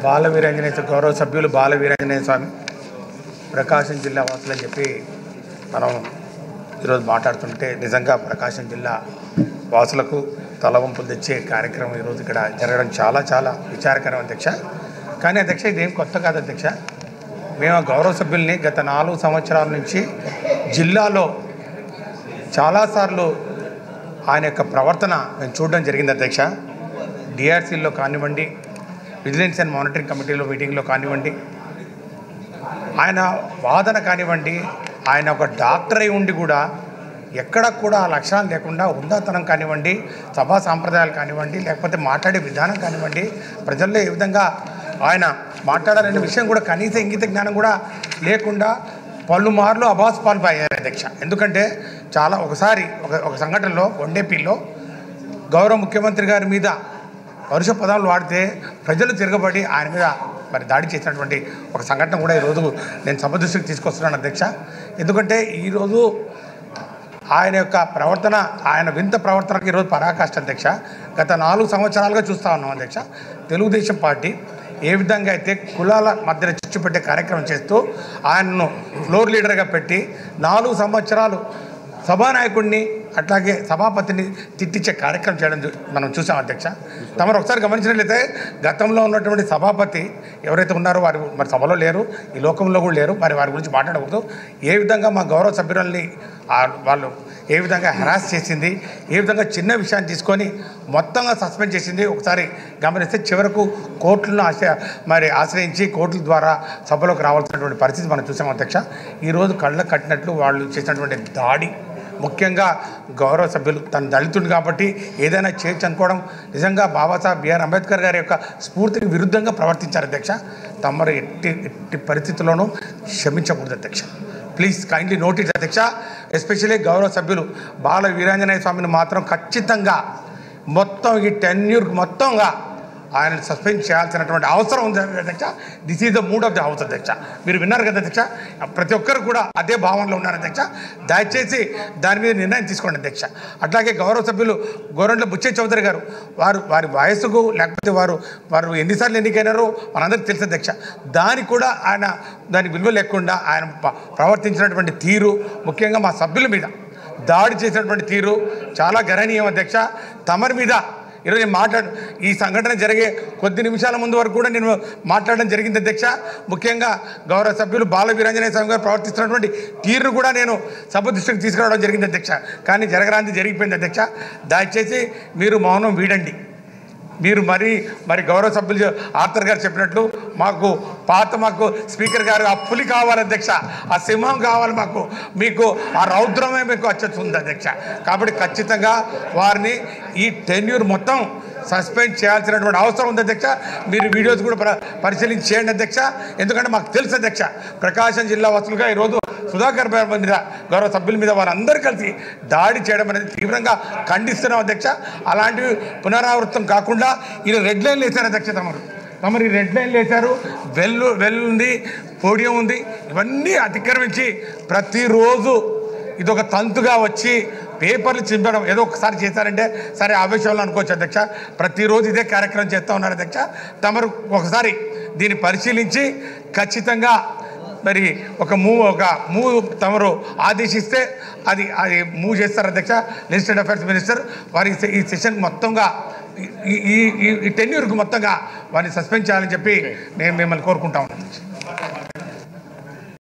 బాల వీరాంజనేయ గౌరవ సభ్యులు బాల వీరాంజనేయ స్వామి ప్రకాశం జిల్లా వాసులని చెప్పి మనం ఈరోజు మాట్లాడుతుంటే నిజంగా ప్రకాశం జిల్లా వాసులకు తలవంపులు తెచ్చే కార్యక్రమం ఈరోజు ఇక్కడ జరగడం చాలా చాలా విచారకరం అధ్యక్ష. కానీ అధ్యక్ష ఇదేం కొత్త కాదు అధ్యక్ష. మేము గౌరవ సభ్యుల్ని గత 4 సంవత్సరాల నుంచి జిల్లాలో చాలాసార్లు ఆయన యొక్క ప్రవర్తన మేము చూడడం జరిగింది అధ్యక్ష. డిఆర్సీలో కానివ్వండి, విజిలెన్స్ అండ్ మానిటరింగ్ కమిటీలో మీటింగ్లో కానివ్వండి, ఆయన వాదన కానివ్వండి, ఆయన ఒక డాక్టర్ అయి ఉండి కూడా ఎక్కడ కూడా ఆ లక్షణాలు లేకుండా ఉందాతనం కానివ్వండి, సభా సాంప్రదాయాలు కానివ్వండి, లేకపోతే మాట్లాడే విధానం కానివ్వండి, ప్రజల్లో ఏ విధంగా ఆయన మాట్లాడాలనే విషయం కూడా కనీస ఇంగిత జ్ఞానం కూడా లేకుండా పలుమార్లు అభాస్పాలు అయ్యారు అధ్యక్ష. ఎందుకంటే చాలా ఒకసారి ఒక సంఘటనలో కొండేపీలో గౌరవ ముఖ్యమంత్రి గారి మీద పరుష పదాలు వాడితే ప్రజలు తిరగబడి ఆయన మీద మరి దాడి చేసినటువంటి ఒక సంఘటన కూడా ఈరోజు నేను సభ దృష్టికి తీసుకొస్తున్నాను అధ్యక్ష. ఎందుకంటే ఈరోజు ఆయన యొక్క ప్రవర్తన, ఆయన వింత ప్రవర్తనకు ఈరోజు పరాకాష్ట అధ్యక్ష. గత 4 సంవత్సరాలుగా చూస్తూ ఉన్నాం అధ్యక్ష. తెలుగుదేశం పార్టీ ఏ విధంగా అయితే కులాల మధ్యన చిచ్చు పెట్టే కార్యక్రమం చేస్తూ ఆయనను ఫ్లోర్ లీడర్గా పెట్టి 4 సంవత్సరాలు సభానాయకుడిని అట్లాగే సభాపతిని తిట్టించే కార్యక్రమం చేయడం మనం చూసాం అధ్యక్ష. తమరు ఒకసారి గమనించినట్లయితే గతంలో ఉన్నటువంటి సభాపతి ఎవరైతే ఉన్నారో వారు మరి సభలో లేరు, ఈ లోకంలో కూడా లేరు, మరి వారి గురించి మాట్లాడకూడదు. ఏ విధంగా మా గౌరవ సభ్యులని వాళ్ళు ఏ విధంగా హెరాస్ చేసింది, ఏ విధంగా చిన్న విషయాన్ని తీసుకొని మొత్తంగా సస్పెండ్ చేసింది ఒకసారి గమనిస్తే చివరకు కోర్టులను ఆశ్రయించి కోర్టుల ద్వారా సభలోకి రావాల్సినటువంటి పరిస్థితి మనం చూసాం అధ్యక్ష. ఈరోజు కళ్ళకు కట్టినట్లు వాళ్ళు చేసినటువంటి దాడి, ముఖ్యంగా గౌరవ సభ్యులు తన దళితుడు కాబట్టి ఏదైనా చేయొచ్చు అనుకోవడం నిజంగా బాబాసాహెబ్ బిఆర్ అంబేద్కర్ గారి యొక్క స్ఫూర్తికి విరుద్ధంగా ప్రవర్తించారు అధ్యక్ష. తమరు ఎట్టి పరిస్థితుల్లోనూ క్షమించకూడదు అధ్యక్ష. ప్లీజ్ కైండ్లీ నోటీస్ అధ్యక్ష. ఎస్పెషల్లీ గౌరవ సభ్యులు బాల వీరాంజనేయ స్వామిని మాత్రం ఖచ్చితంగా మొత్తం ఈ టెన్యూర్కి మొత్తంగా ఆయన సస్పెండ్ చేయాల్సినటువంటి అవసరం ఉంది అధ్యక్ష. This is the mood of the house అధ్యక్ష. మీరు విన్నారు కదా అధ్యక్ష, ప్రతి ఒక్కరు కూడా అదే భావనలో ఉన్నారు అధ్యక్ష. దయచేసి దాని మీద నిర్ణయం తీసుకోండి అధ్యక్ష. అట్లాగే గౌరవ సభ్యులు గోరంట్ల బుచ్చయ్య చౌదరి గారు వారి వయసుకు లేకపోతే వారు ఎన్నిసార్లు ఎన్నికైనారో మనందరికీ తెలుసు అధ్యక్ష. దానికి కూడా ఆయన దాని విలువ లేకుండా ఆయన ప్రవర్తించినటువంటి తీరు, ముఖ్యంగా మా సభ్యుల మీద దాడి చేసినటువంటి తీరు చాలా గణనీయం అధ్యక్ష. తమరి మీద ఈరోజు నేను ఈ సంఘటన జరిగే కొద్ది నిమిషాల ముందు వరకు కూడా నేను మాట్లాడడం జరిగింది అధ్యక్ష. ముఖ్యంగా గౌరవ సభ్యులు బాల వీరాంజనేయ స్వామి గారు ప్రవర్తిస్తున్నటువంటి తీరును కూడా నేను సభ దృష్టికి తీసుకురావడం జరిగింది అధ్యక్ష. కానీ జరగరాంది జరిగిపోయింది అధ్యక్ష. దయచేసి మీరు మౌనం వీడండి. మీరు మరి గౌరవ సభ్యులు ఆర్థర్ గారు చెప్పినట్లు మాకు స్పీకర్ గారు ఆ పులి కావాలి అధ్యక్ష, ఆ సింహం కావాలి మాకు, మీకు ఆ రౌద్రమే మీకు వచ్చేస్తుంది అధ్యక్ష. కాబట్టి ఖచ్చితంగా వారిని ఈ టెన్యూర్ మొత్తం సస్పెండ్ చేయాల్సినటువంటి అవసరం ఉంది అధ్యక్ష. మీరు వీడియోస్ కూడా పరిశీలించి చేయండి అధ్యక్ష. ఎందుకంటే మాకు తెలుసు అధ్యక్ష, ప్రకాశం జిల్లా వాసులుగా ఈరోజు సుధాకర్ మీద గౌరవ సభ్యుల మీద వారందరూ కలిసి దాడి చేయడం అనేది తీవ్రంగా ఖండిస్తున్నాం అధ్యక్ష. అలాంటివి పునరావృతం కాకుండా ఇలా రెడ్ లైన్లు వేశారు అధ్యక్ష. తమరు ఈ రెడ్ లైన్లు వేశారు, వెల్లుంది, పోడియం ఉంది, ఇవన్నీ అతిక్రమించి ప్రతిరోజు ఇదొక తంతుగా వచ్చి పేపర్లు చింపడం ఏదో ఒకసారి చేశారంటే సరే ఆవేశంలో అనుకోవచ్చు అధ్యక్ష. ప్రతిరోజు ఇదే కార్యక్రమం చేస్తూ ఉన్నారు అధ్యక్ష. తమరు ఒకసారి దీన్ని పరిశీలించి ఖచ్చితంగా మరి ఒక మూవ్ తమరు ఆదేశిస్తే అది మూవ్ చేస్తారు అధ్యక్ష. లెజిస్లేటివ్ అఫైర్స్ మినిస్టర్ వారి ఈ సెషన్ మొత్తంగా ఈ టెన్యూర్కి మొత్తంగా వారిని సస్పెండ్ చేయాలని చెప్పి నేను మిమ్మల్ని కోరుకుంటా ఉన్నాను.